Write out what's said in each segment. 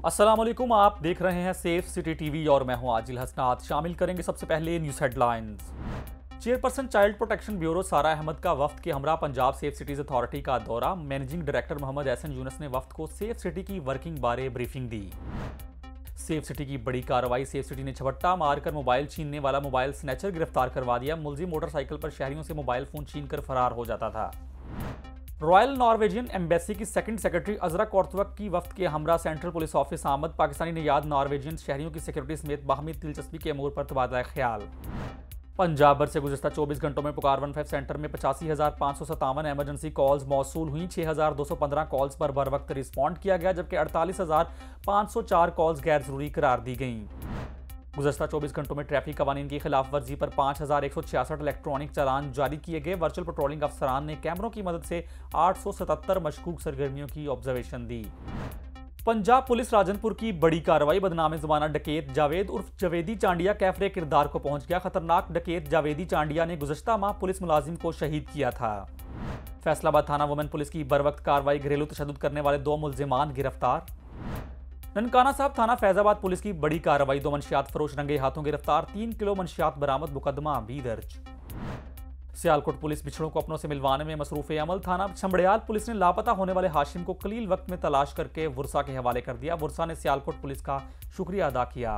अस्सलाम वालेकुम, आप देख रहे हैं सेफ सिटी टीवी और मैं हूं आजिल हसनात। शामिल करेंगे सबसे पहले news headlines. Chairperson child protection bureau Sara Ahmed का वफ्द के हमरा पंजाब सेफ सिटीज अथॉरिटी का दौरा। मैनेजिंग डायरेक्टर मोहम्मद एहसन यूनुस ने वफ्द को सेफ सिटी की वर्किंग बारे ब्रीफिंग दी। सेफ सिटी की बड़ी कार्रवाई, सेफ सिटी ने झपट्टा मारकर मोबाइल छीनने वाला मोबाइल स्नैचर गिरफ्तार करवा दिया। मुलजिम मोटरसाइकिल पर शहरियों से मोबाइल फोन छीनकर फरार हो जाता था। रॉयल नॉर्वेजियन एम्बेसी की सेकंड सेक्रेटरी अजरा कौरतवक की वफ्द के हमरा सेंट्रल पुलिस ऑफिस आमद। पाकिस्तानी नियाद नॉर्वेजियन शहरियों की सिक्योरिटी समेत बाहमी दिलचस्पी के अमूर पर तबादला ख्याल। पंजाब भर से गुज़श्ता 24 घंटों में पुकार 15 सेंटर में 85,557 एमरजेंसी कॉल्स मौसूल हुई। 6,215 कॉल्स पर बर वक्त रिस्पॉन्ड किया गया, जबकि 48,504 कॉल्स गैर जरूरी करार दी गईं। गुज़श्ता 24 घंटों में ट्रैफिक कवानीन की खिलाफ वर्जी पर 5,166 इलेक्ट्रॉनिक चालान जारी किए गए। वर्चुअल पेट्रोलिंग अफसरान ने कैमरों की मदद से 877 मशकूक सरगर्मियों की ऑब्जर्वेशन दी। पंजाब पुलिस राजनपुर की बड़ी कार्रवाई, बदनाम जमाना डकैत जावेद उर्फ जवेदी चांडिया कैफरे किरदार को पहुंच गया। खतरनाक डकैत जावेदी चांडिया ने गुज़श्ता माह पुलिस मुलाजिम को शहीद किया था। फैसलाबाद थाना वुमेन पुलिस की बरवक्त कार्रवाई, घरेलू तशद्दुद करने वाले 2 मुलजिमान गिरफ्तार। ननकाना साहब थाना फैजाबाद पुलिस की बड़ी कार्रवाई, 2 मंशियात फरोश रंगे हाथों गिरफ्तार। 3 किलो मंशियात बरामद, मुकदमा भी दर्ज। सियालकोट पुलिस बिछड़ों को अपनों से मिलवाने में मसरूफ अमल। थाना छंबड़ियाल पुलिस ने लापता होने वाले हाशिम को कलील वक्त में तलाश करके वुरसा के हवाले कर दिया। वुरसा ने सियालकोट पुलिस का शुक्रिया अदा किया।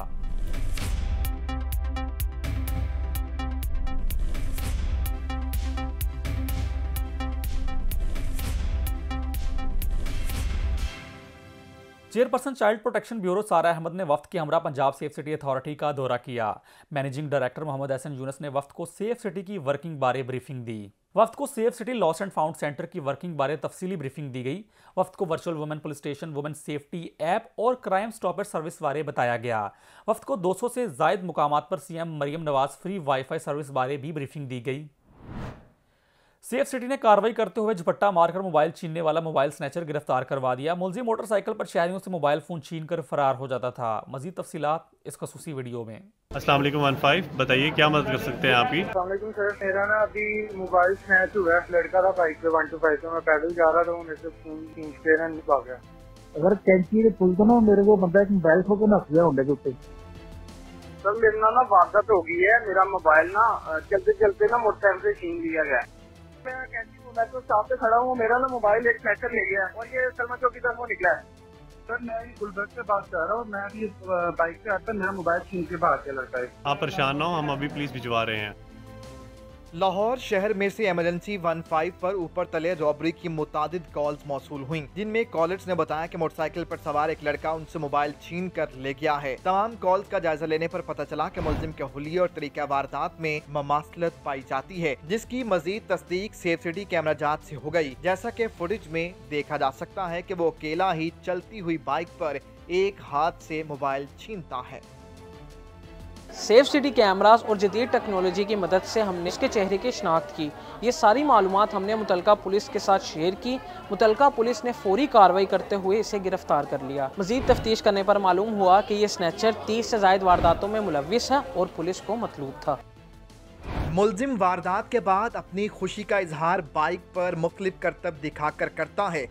Chairperson child protection bureau Sara Ahmad ने वफ्द के हमरा पंजाब सेफ सिटी अथॉरिटी का दौरा किया। मैनेजिंग डायरेक्टर मोहम्मद एहसन यूनुस ने वफ्द को सेफ सिटी की वर्किंग बारे ब्रीफिंग दी। वफ्द को safe city lost and found centre की वर्किंग बारे तफसीली ब्रीफिंग दी गई। वफ्द को virtual women police station, women safety app और क्राइम स्टॉपर सर्विस बारे बताया गया। वफ्द को 200 से जायद मुकामात पर CM Maryam Nawaz free WiFi service बारे भी ब्रीफिंग दी गई। सेफ सिटी ने कार्रवाई करते हुए झपट्टा मारकर मोबाइल छीनने वाला मोबाइल स्नैचर गिरफ्तार करवा दिया। मुलजिम मोटरसाइकिल पर शहरियों से मोबाइल फोन छीनकर फरार हो जाता था। मजीद तफसीलात इस खसूसी वीडियो में। अस्सलाम वालेकुम 15 बताइए क्या मदद कर सकते हैं आपकी। अस्सलाम वालेकुम सर, मेरा ना अभी मोबाइल स्नैच हुआ है। लड़का था बाइक पे 125 पे, मैं पैदल जा रहा था, मेरे से फोन खींच के ना भाग गया। अगर कैंची के पुल तो ना मेरे को बंदा एक मोबाइल खो के नस गया होंडे के ऊपर। सर मेरे ना वारदात हो गई है। मेरा मोबाइल ना चलते चलते ना मोटरसाइकिल से छीन लिया गया। मैं कैंची को मैं तो स्टॉप पे खड़ा हूँ, मेरा ना मोबाइल एक स्नैचर ले गया और ये सलमा चौक की तरफ वो निकला है। सर मैं गुलबर्ग से बात कर रहा हूँ, मैं अभी बाइक पे आता मेरा मोबाइल छीन के भाग गया लड़का है। आप परेशान ना हो, हम अभी पुलिस भिजवा रहे हैं। लाहौर शहर में से इमरजेंसी 15 पर ऊपर तले रॉबरी की मुतादिद कॉल्स मौसूल हुई, जिनमें कॉलर्स ने बताया कि मोटरसाइकिल पर सवार एक लड़का उनसे मोबाइल छीन कर ले गया है। तमाम कॉल्स का जायजा लेने पर पता चला कि मुलजिम के हुलिये और तरीका वारदात में ममासलत पाई जाती है, जिसकी मजीद तस्दीक सेफ सिटी कैमरा जांच से हो गई। जैसा कि फुटेज में देखा जा सकता है कि वो अकेला ही चलती हुई बाइक पर एक हाथ से मोबाइल छीनता है। सेफ सिटी कैमरास और जदीद टेक्नोलॉजी की मदद से हमने इसके चेहरे की शनाख्त की। ये सारी मालूमात हमने मुतलका पुलिस के साथ शेयर की। मुतलका पुलिस ने फौरी कार्रवाई करते हुए इसे गिरफ्तार कर लिया। मजीद तफ्तीश करने पर मालूम हुआ कि ये स्नैचर 30 से जायद वारदातों में मुलव्विस है और पुलिस को मतलूब था। मुलजिम वारदात के बाद अपनी खुशी का इजहार बाइक पर मुख्तलिफ करतब दिखाकर करता है।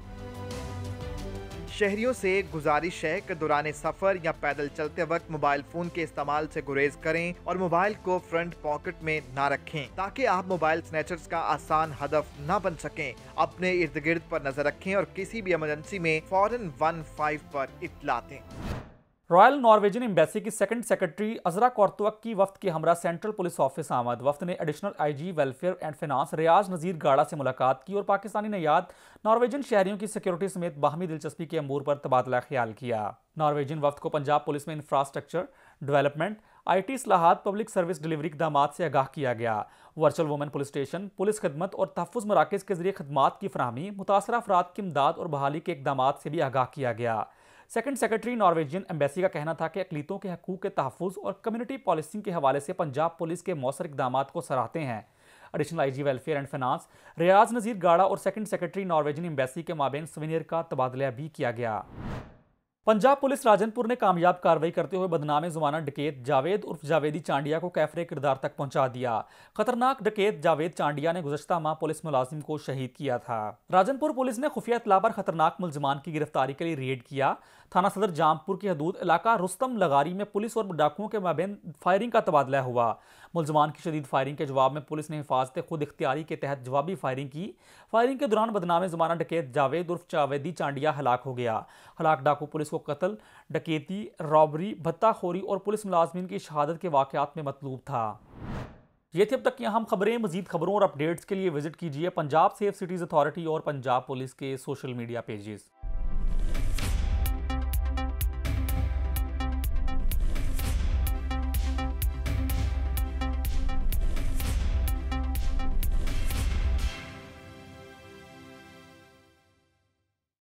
शहरियों से गुजारिश है कि दौरान सफर या पैदल चलते वक्त मोबाइल फोन के इस्तेमाल से गुरेज करें और मोबाइल को फ्रंट पॉकेट में ना रखें, ताकि आप मोबाइल स्नैचर्स का आसान हदफ ना बन सकें। अपने इर्द गिर्द पर नजर रखें और किसी भी इमरजेंसी में फौरन 15 पर इत्तला दें। रॉयल नॉर्वेजियन एम्बेसी की सेकंड सेक्रेटरी अजरा कौरतवक की वफ्द के हमरा सेंट्रल पुलिस ऑफिस आमद। वफ्द ने additional IG welfare and finance Riaz Nazir Gara से मुलाकात की और पाकिस्तानी नियाद नॉर्वेजियन शहरियों की सिक्योरिटी समेत बाहमी दिलचस्पी के अमूर पर तबादला ख्याल किया। नॉर्वेजियन वफ्द को पंजाब पुलिस में इंफ्रास्ट्रक्चर डेवलपमेंट, IT इस्लाहात, पब्लिक सर्विस डिलीवरी इक़दामात से आगाह किया गया। Virtual women police station, police खदमत और तहफ़्फ़ुज़ मराकज़ के जरिए खदमात की फराहमी, मुतासरा अफराद की इमदाद और बहाली के इक़दामात से भी आगाह किया गया। सेकंड सेक्रेटरी नॉर्वेजियन एम्बेसी का कहना था कि अक़लीतों के हकूक़ के तहफ़्फ़ुज़ और कम्युनिटी पॉलिसिंग के हवाले से पंजाब पुलिस के मौसर इक़दामात को सराहते हैं। Additional IG welfare and finance Riaz Nazir Gara और सेकंड सेक्रेटरी नॉर्वेजियन एम्बेसी के माबेन सवीनियर का तबादला भी किया गया। पंजाब पुलिस राजनपुर ने कामयाब कार्रवाई करते हुए बदनाम जमाना डकैत जावेद उर्फ जावेदी चांडिया को कैफरे किरदार तक पहुंचा दिया। खतरनाक डकैत जावेद चांडिया ने गुज़श्ता माह पुलिस मुलाजिम को शहीद किया था। राजनपुर पुलिस ने खुफिया इत्तला पर खतरनाक मुलजमान की गिरफ्तारी के लिए रेड किया। थाना सदर जामपुर की हदूद इलाका रुस्तम लगारी में पुलिस और डाकुओं के माबैन फायरिंग का तबादला हुआ। मुलजमान की शदीद फायरिंग के जवाब में पुलिस ने हिफाजत खुद इख्तियारी के तहत जवाबी फायरिंग की। फायरिंग के दौरान बदनाम जमाना डकैत जावेद उर्फ जावेदी चांडिया हलाक हो गया। हलाक डाकू पुलिस को कत्ल, डकैती, रॉबरी, भत्ताखोरी और पुलिस मुलाजमीन की शहादत के वाकयात में मतलूब था। ये थी अब तक की अहम खबरें। मजीद खबरों और अपडेट्स के लिए विजिट कीजिए पंजाब सेफ सिटीज़ अथॉरिटी और पंजाब पुलिस के सोशल मीडिया पेजेस।